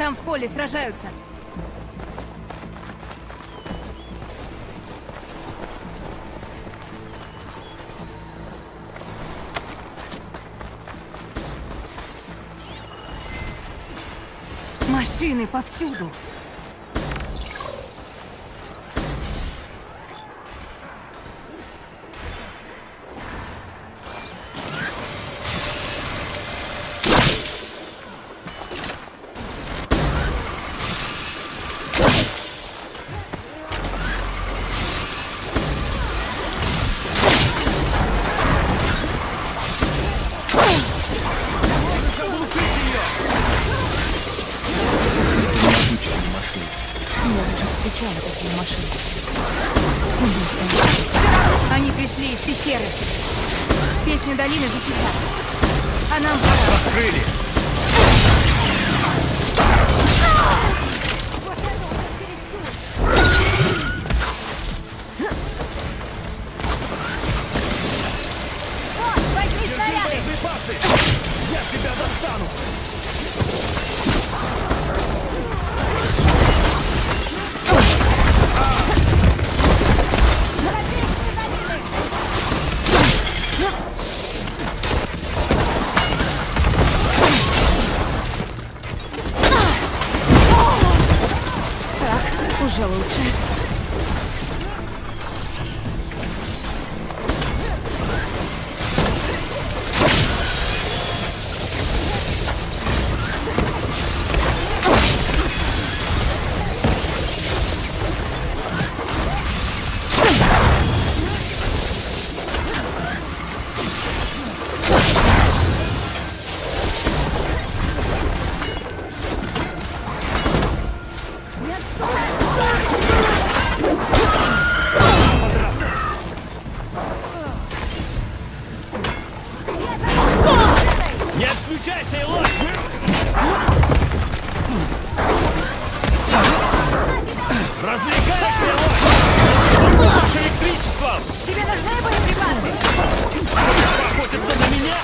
Там в поле сражаются. Машины повсюду. Они пришли из пещеры. Песня долины защищает. А нам пора. Открыли! Возьми снаряды! Я тебя достану! Уже лучше. Не отключайся, Илон! Развлекайся, Илон! С электричеством! Тебе нужны боеприпасы? Охотятся на меня?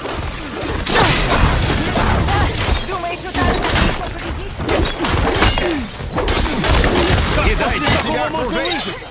Думаешь, ударом победить? Кидайте себя окружить!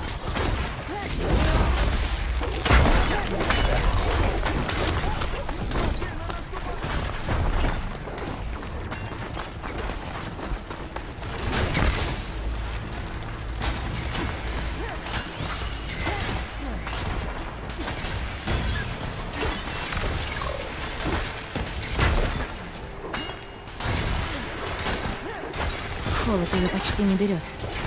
Холод ее почти не берет.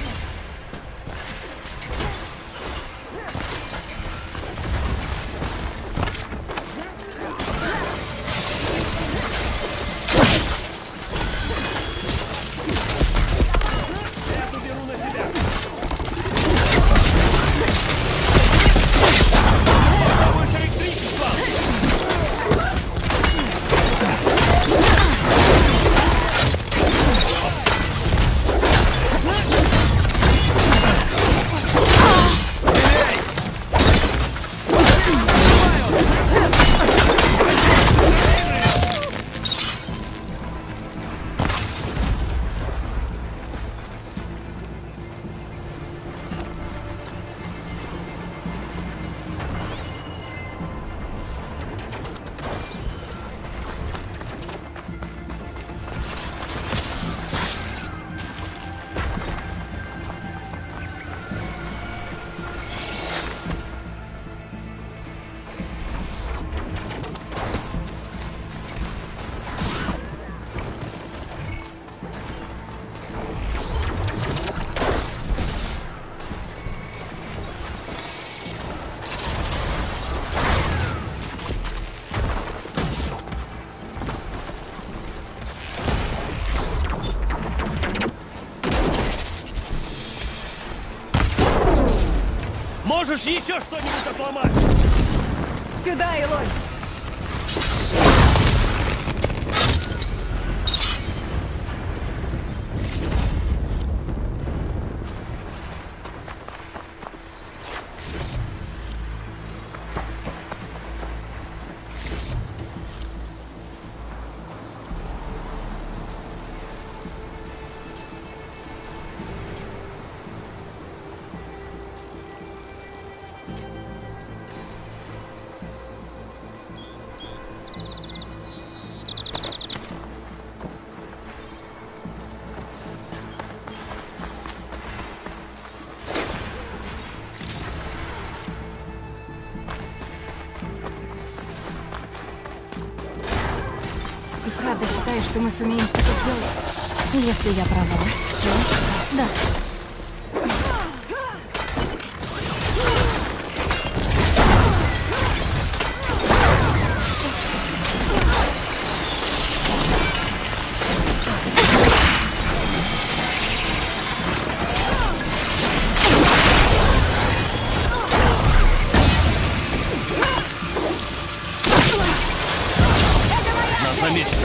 Можешь еще что-нибудь отломать? Сюда, Илой! что мы сумеем что-то сделать? Если я права, то да. Нас заметили.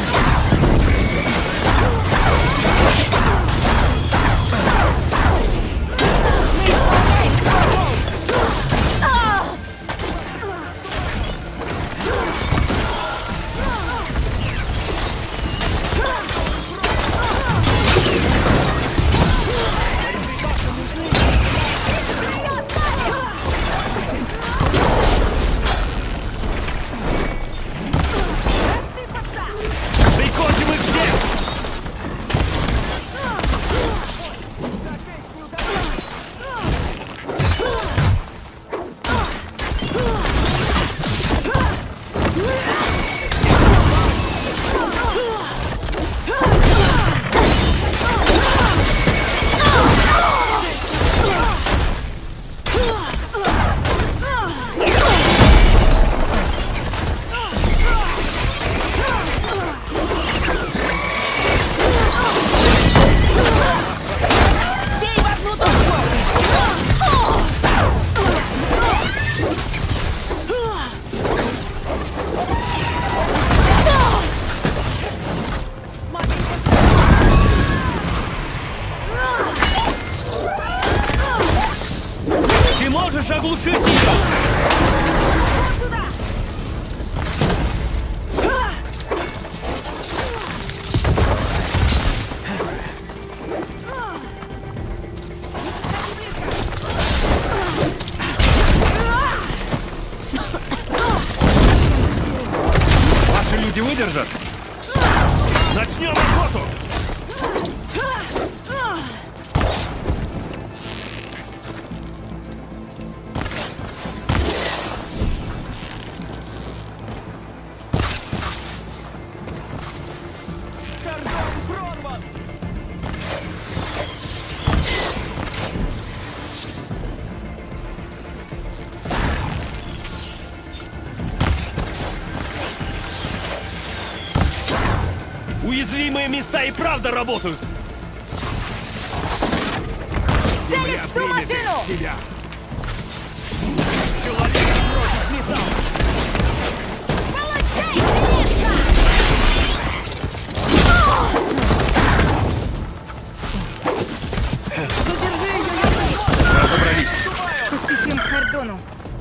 Приходим их всех! Ты можешь оглушить ее? Ваши люди выдержат? Начнем охоту! Уязвимые места и правда работают! Целись в ту машину! Человек против металла! Получай, синишка! Задержи ее! Разобрались! Поспешим к Хардону.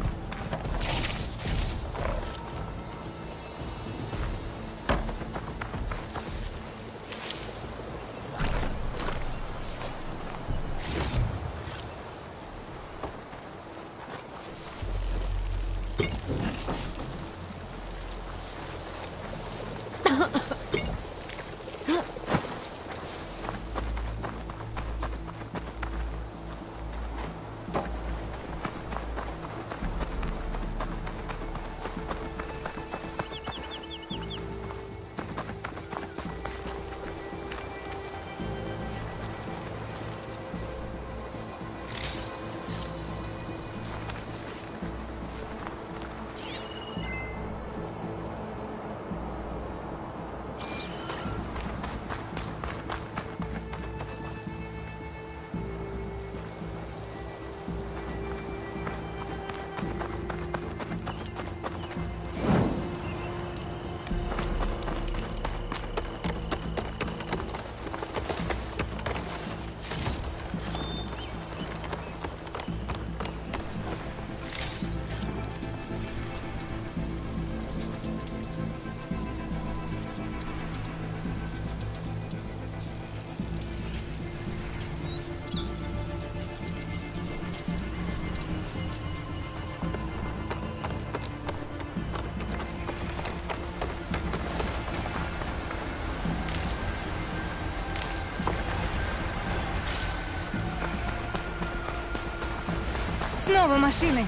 Снова машины.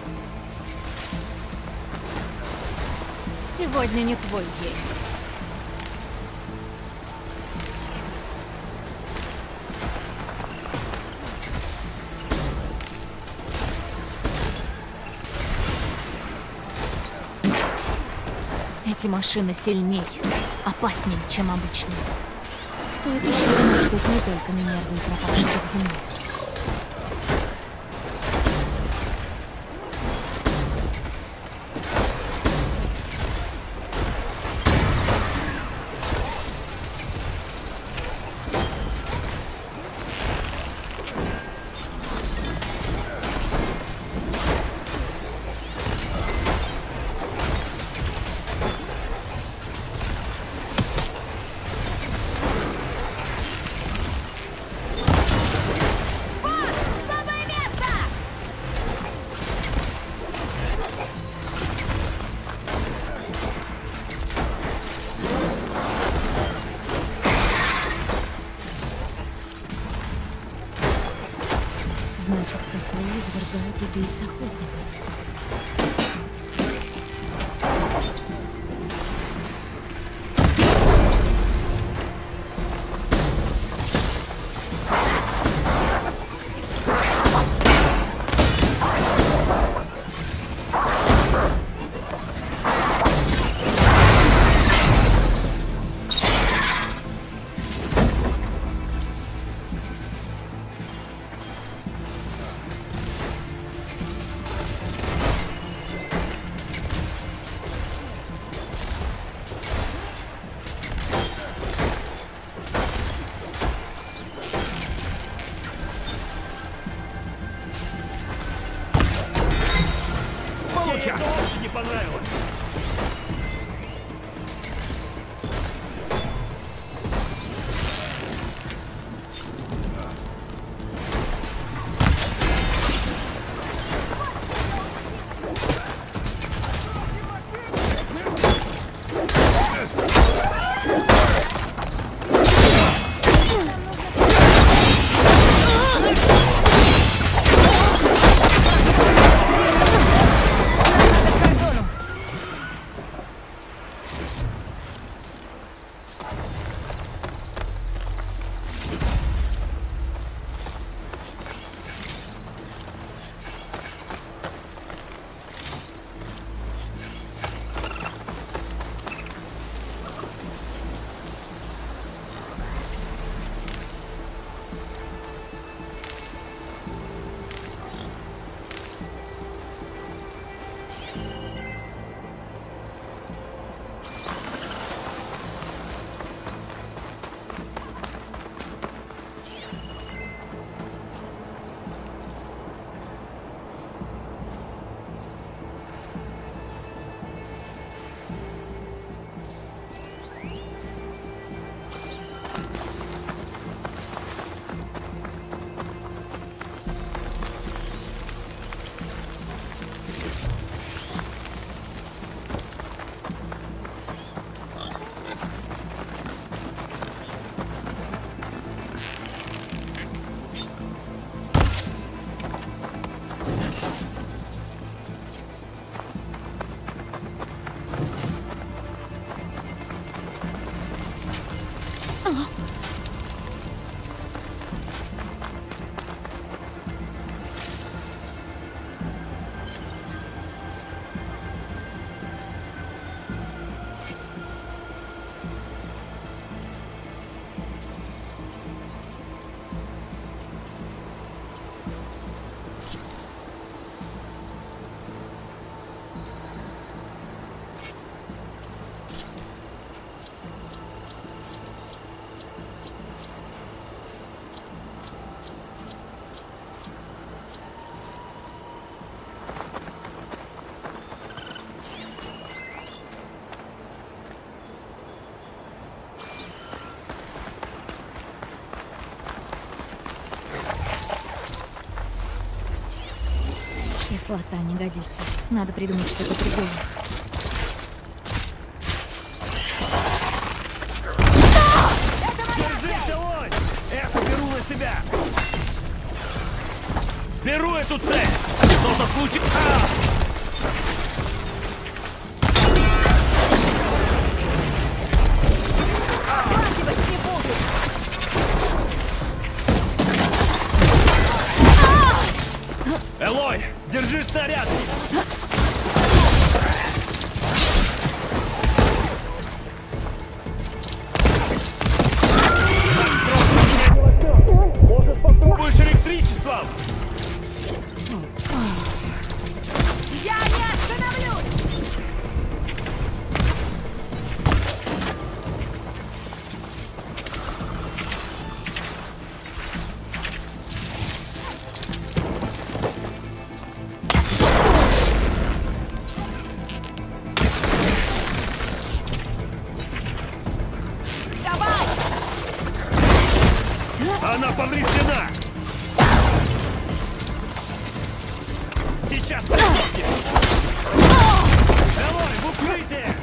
Сегодня не твой день. Эти машины сильней, опаснее, чем обычные. В той пещере наш тут не только на нервы пропавших в земле. Значит, КФ извергают убийц охотников. Мне это очень не понравилось. Кислота не годится. Надо придумать что-то другое. Держись, Элой! Это беру на себя! Беру эту цель! Что-то случилось! Элой, держи снаряд! Она повреждена! Сейчас придете! Элой, в укрытие!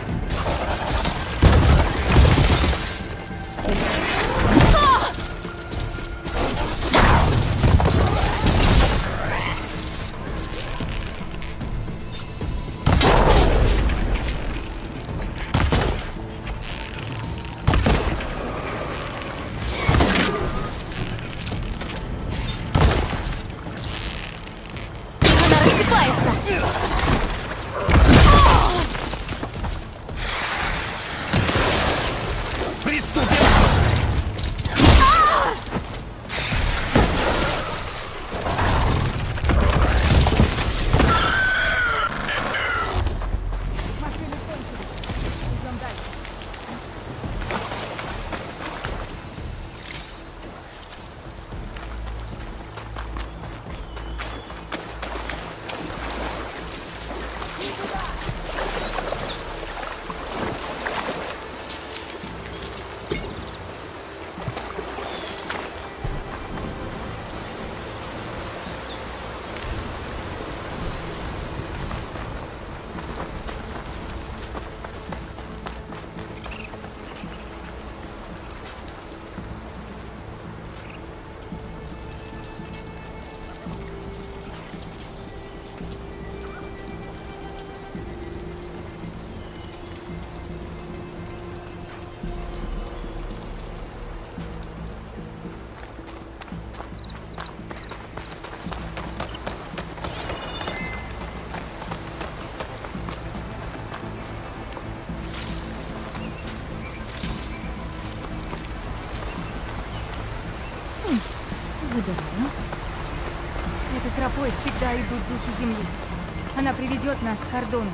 Забираю. Этой тропой всегда идут духи земли. Она приведет нас к кордону.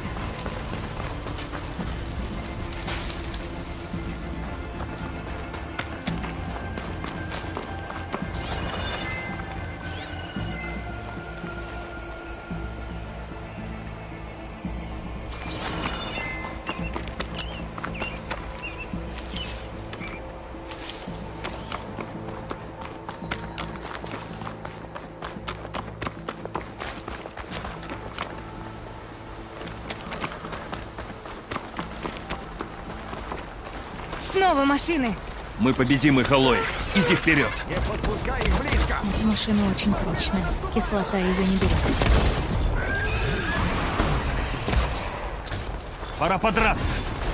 Снова машины! Мы победим их, Элой. Иди вперед. Не подпускай их близко! Эта машина очень прочная. Кислота ее не берет. Пора подраться.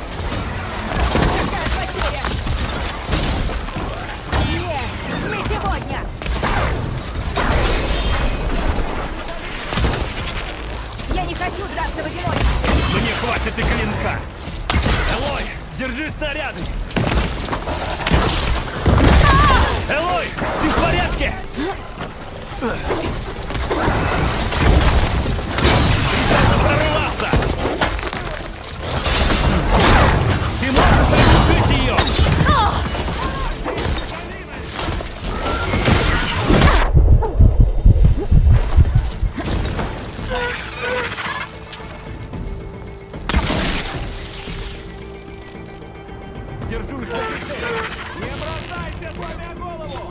Не сегодня! Я не хочу драться в одиночку! Мне хватит и клинка. Элой, держи снаряды. Элой, ты в порядке? Прорваться! Ты можешь разрушить ее! Держусь! Не бросайся, сломя голову!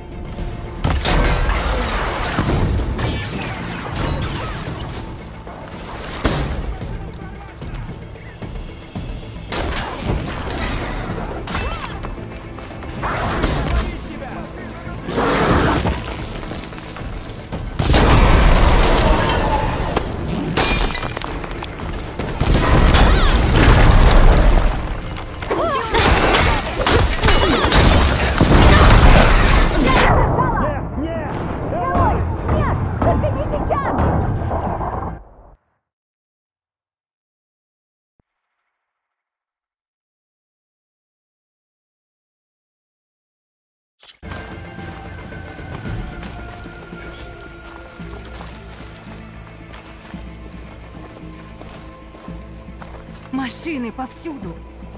Машины повсюду!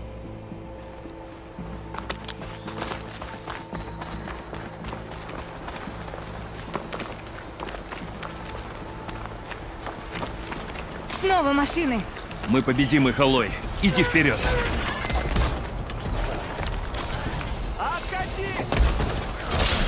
Снова машины! Мы победим их, Элой. Иди вперед. Откати!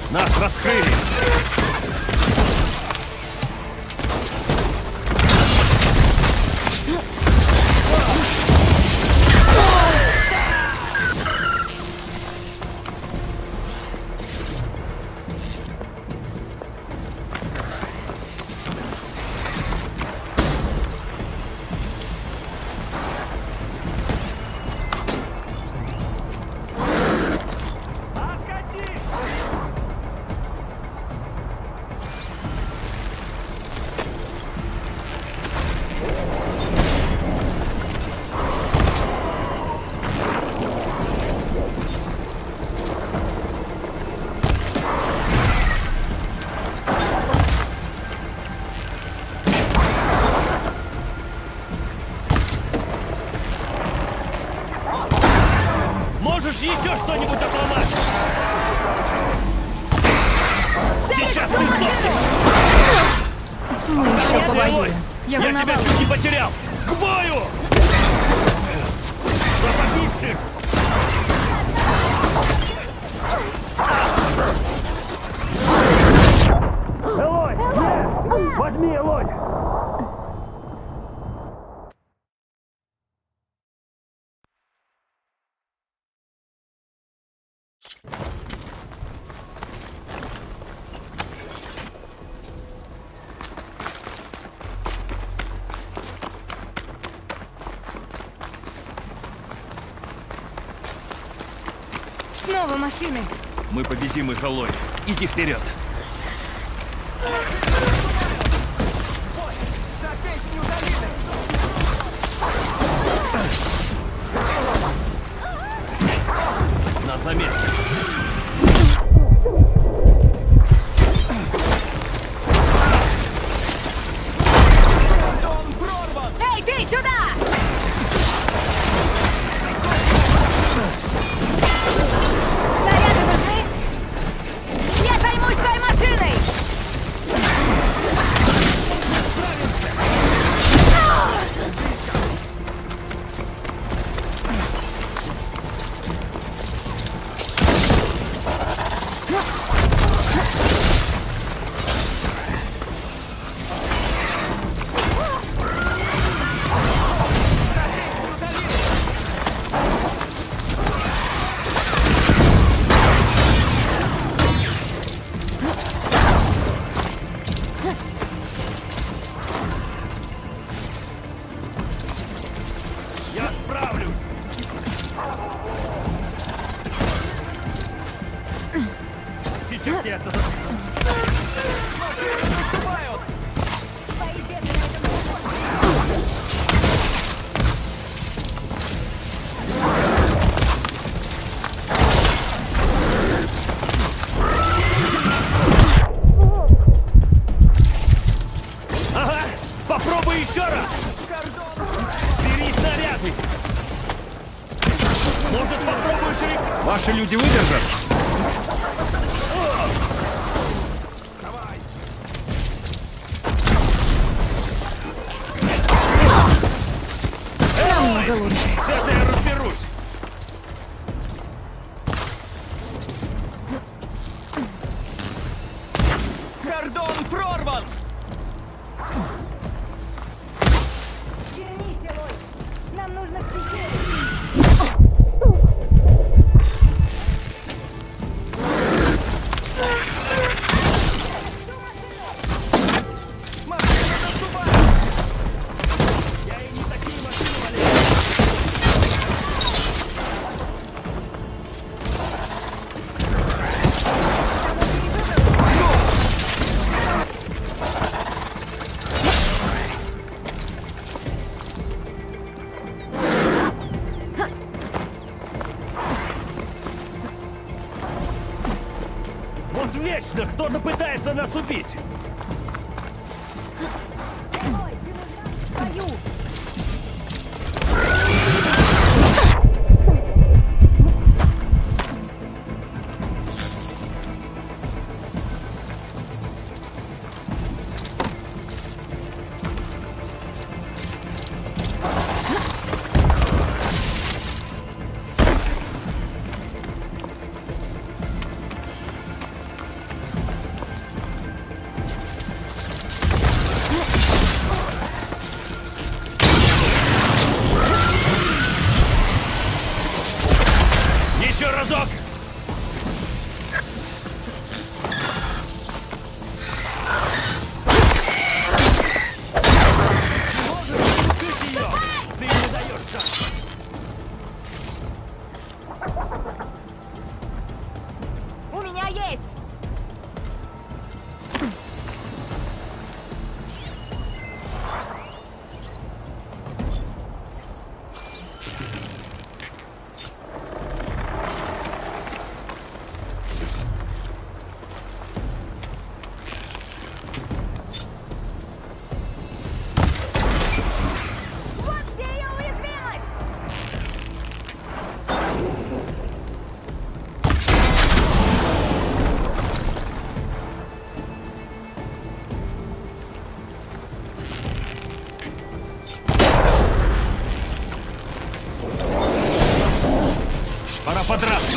Нас раскрыли! Можешь еще что-нибудь отломать? Сейчас ты сдохнешь! Мы еще повоюем. Я тебя волновалась. чуть не потерял! К бою! Запасись! Элой! Нет! Возьми, Элой! Снова машины. Мы победим их, Элой. Иди вперед! На заметке! Эй, ты сюда! Снаряды нужны? Я займусь той машиной! Я справлюсь! Сейчас я это... Ага! Попробуй еще раз! Бери снаряды! Может, попробуешь их? Ваши люди выдержат? Намного лучше. С этой я разберусь! Кордон прорван! Вернись, Элой! Нам нужно к пещере! Я и не такие машины валяю! Вот вечно кто-то пытается нас убить! Элой, ты нужна в бою! меня есть! Пора подраться.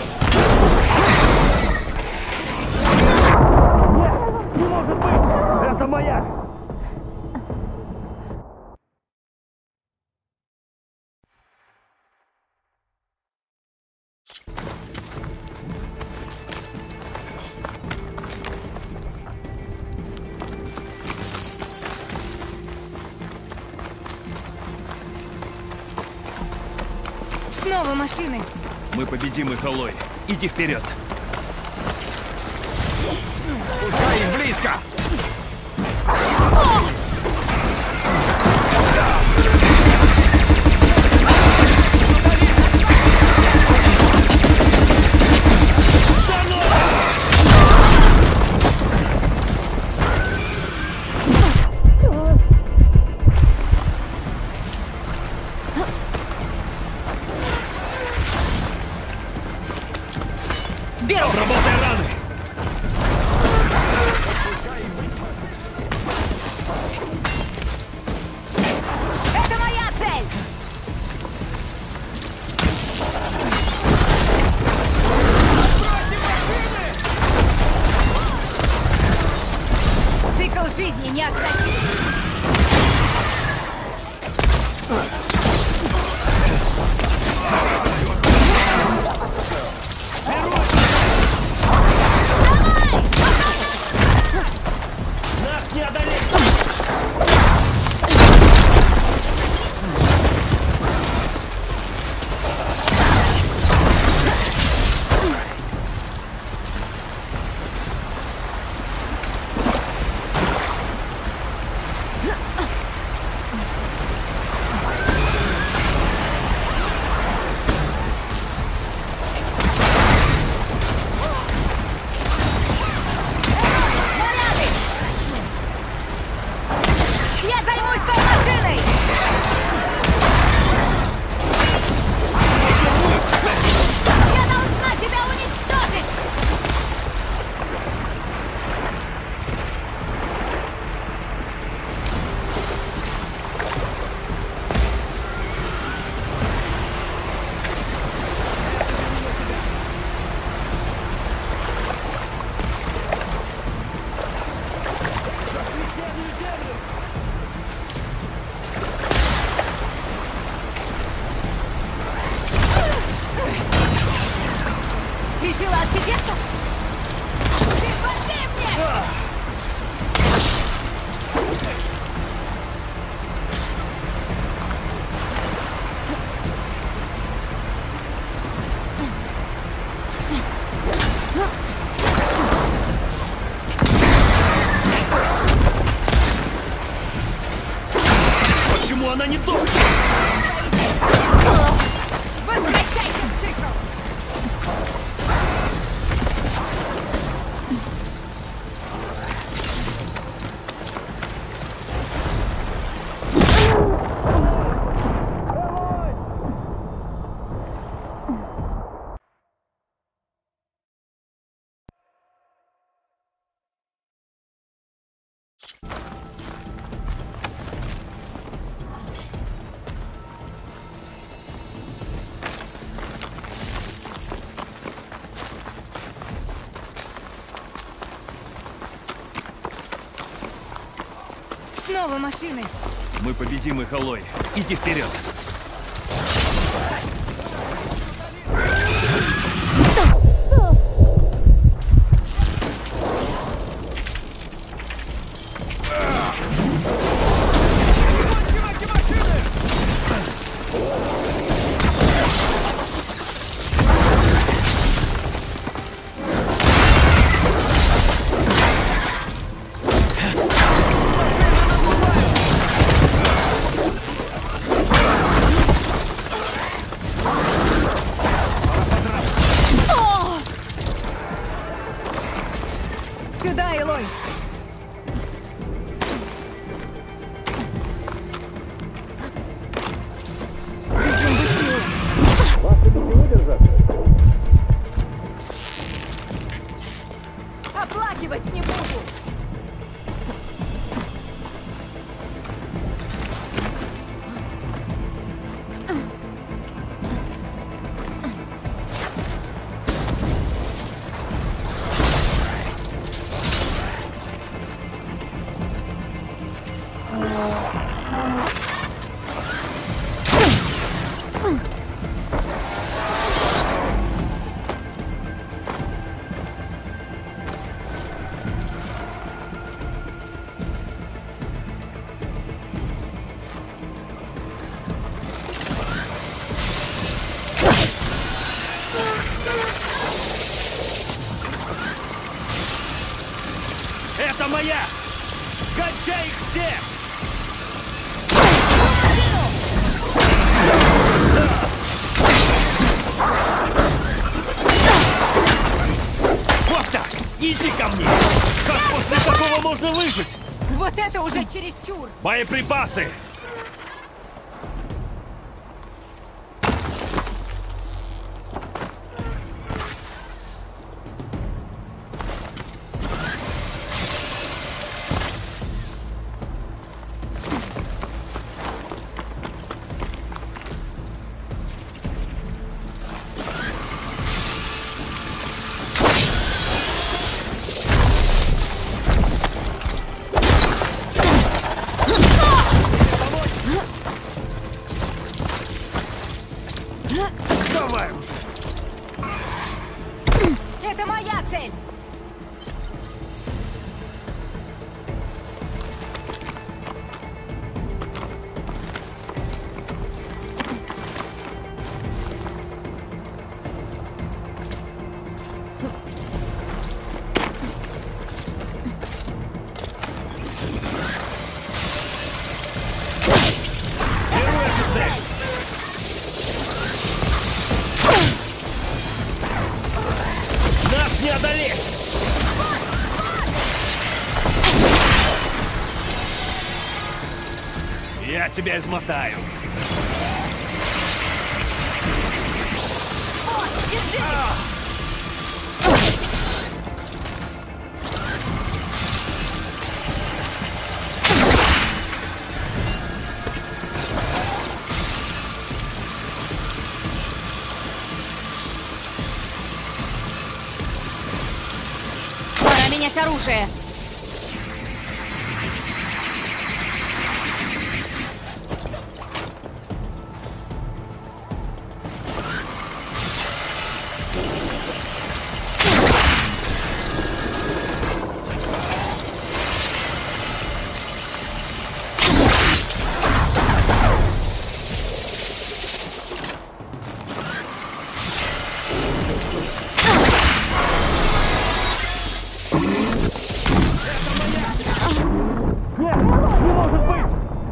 Нет, не может быть! Это моя! Снова машины! Мы победим их, Алой. Иди вперед. Пускай их близко! Беру! Обработай раны! Это моя цель! Цикл жизни необратим! Нас не одолеть! Я займусь той машиной! Я должна тебя уничтожить! Решила отсидеться? Ты помни мне! Почему она не дохнет? Возвращайся в цикл! Снова машины! Мы победим их, Алой. Иди вперед. Сюда, Элой! Оплакивать не буду! Это моя! Кончай их всех! Вот так! Иди ко мне! Как после такого можно выжить? Вот это уже чересчур! Боеприпасы! Давай уже! Это моя цель! Беру эту цель! Нас не одолеть! Я тебя измотаю! Пора менять оружие. Нет! Не может быть!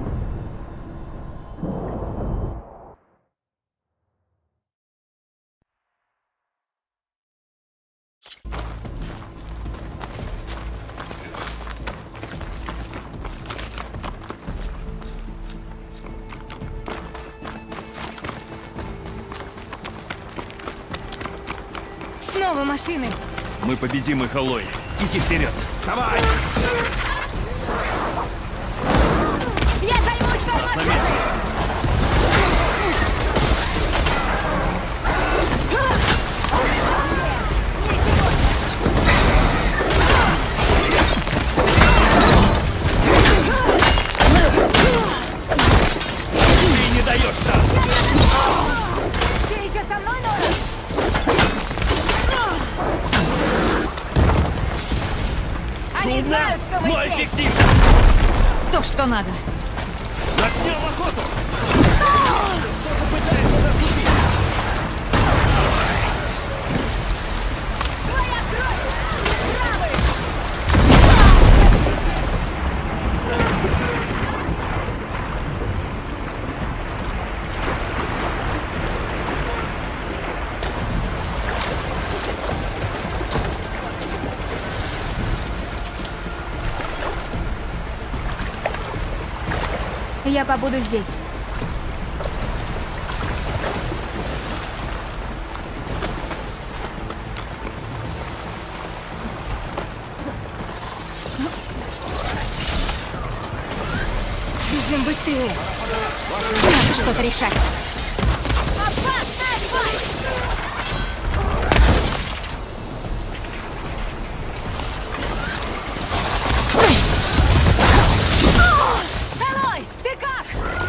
Снова машины! Мы победим их, Элой. Иди вперед! Давай! Я займусь тормозами! Ты не даешь шанс! Ты еще со мной, Нора? Они знают, что мы Но здесь! эффективно! То, что надо. Начнем охоту! Твоя кровь! Правый! Я побуду здесь. Бежим быстрее. Надо что-то решать. Элой, ты как?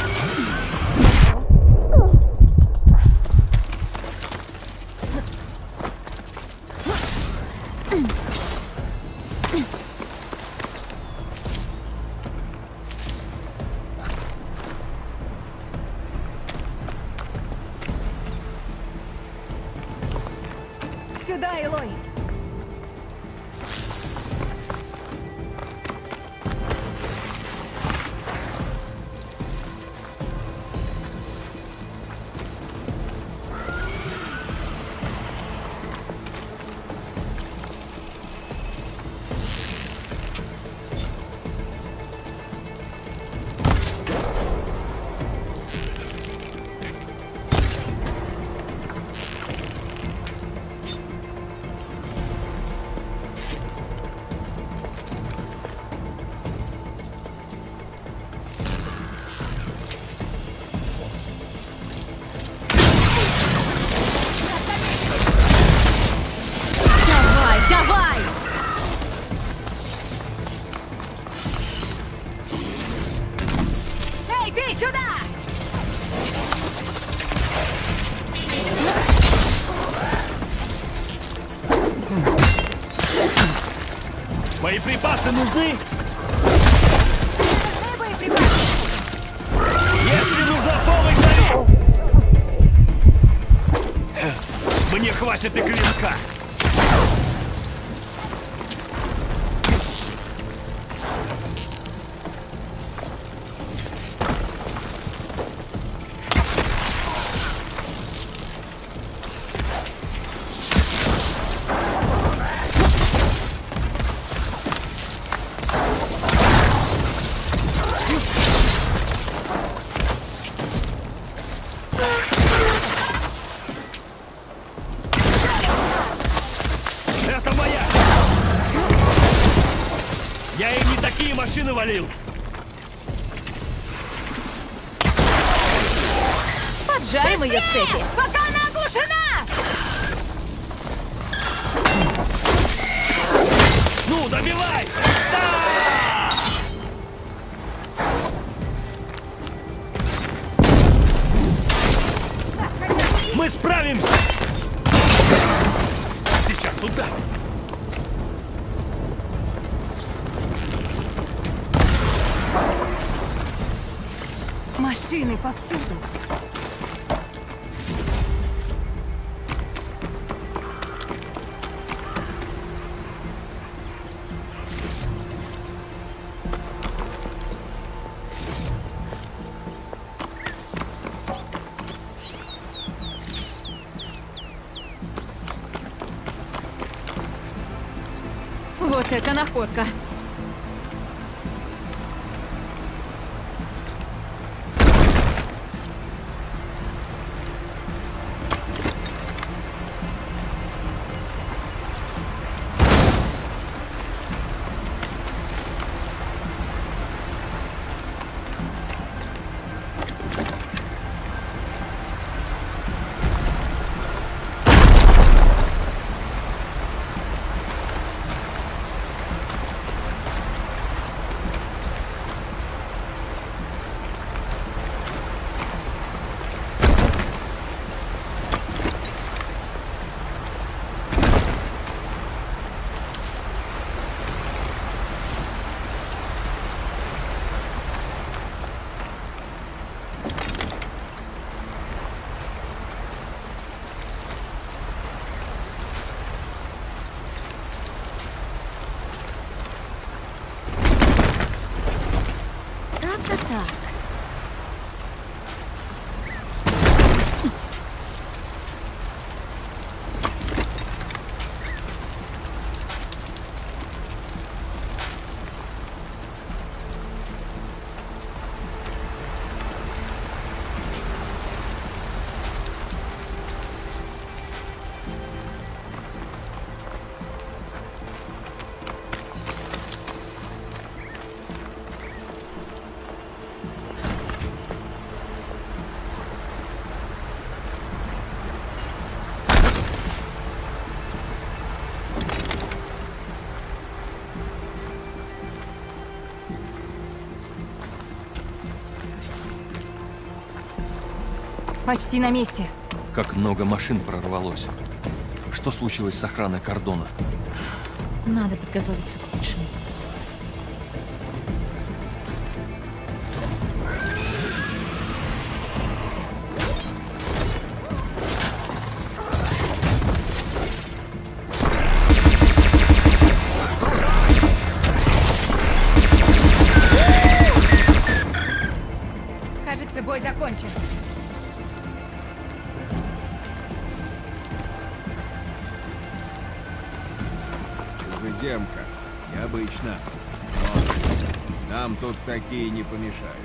Сюда, Элой. Давай! Эй, ты сюда! Боеприпасы нужны? Нужны боеприпасы. Если нужна помощь, зови! Мне хватит и клинка. Это моя! Я и не такие машины валил! Поджарим ее цепи. Пока она оглушена! Ну, добивай! Да! Мы справимся! Сейчас сюда! Машины повсюду. Вот это находка. Почти на месте. Как много машин прорвалось. Что случилось с охраной кордона? Надо подготовиться к худшему. Кажется, бой закончен. Чужеземка. Необычно. Но нам тут такие не помешают.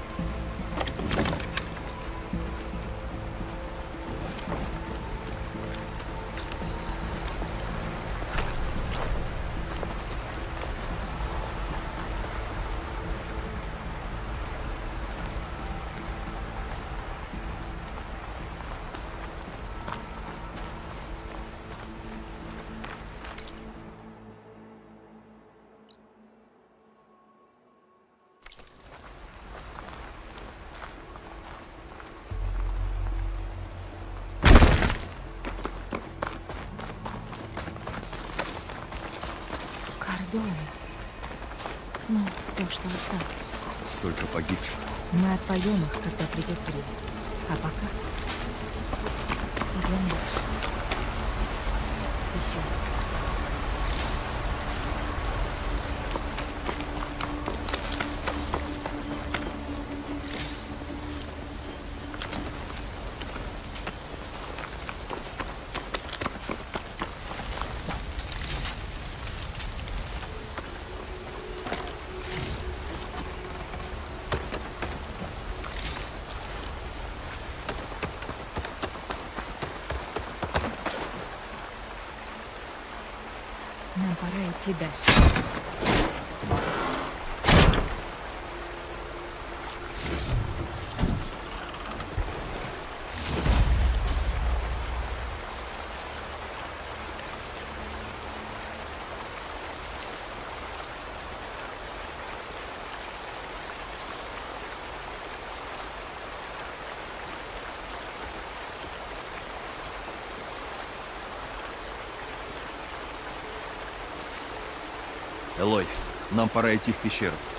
Кордон. Ну, то, что осталось. Столько погибших. Мы отпоем их, когда придет время. А пока Идем дальше. Еще. нам пора идти дальше. Элой, нам пора идти в пещеру.